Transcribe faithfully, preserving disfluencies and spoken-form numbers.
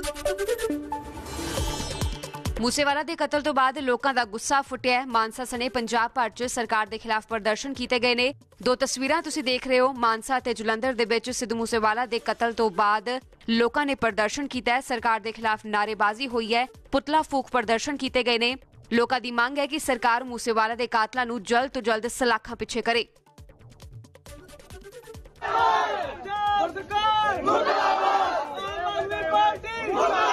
मूसेवाला के कतल तो बाद लोगों का गुस्सा फुटिया। मानसा सने पंजाब भर च सरकार के खिलाफ प्रदर्शन किए गए ने। दो तस्वीरां तुसीं देख रहे हो। मानसा ते जलंधर दे विच सिद्धू मूसेवाला के कतल तो बाद लोगों ने प्रदर्शन किया है। सरकार के खिलाफ नारेबाजी हुई है, पुतला फूक प्रदर्शन किए गए ने। लोगों की मांग है कि सरकार मूसेवाला के कातलों नूं जल्द तो जल्द सलाखां पिछे करे। सरकार मुर्दाबाद, आम आदमी पार्टी मुर्दाबाद।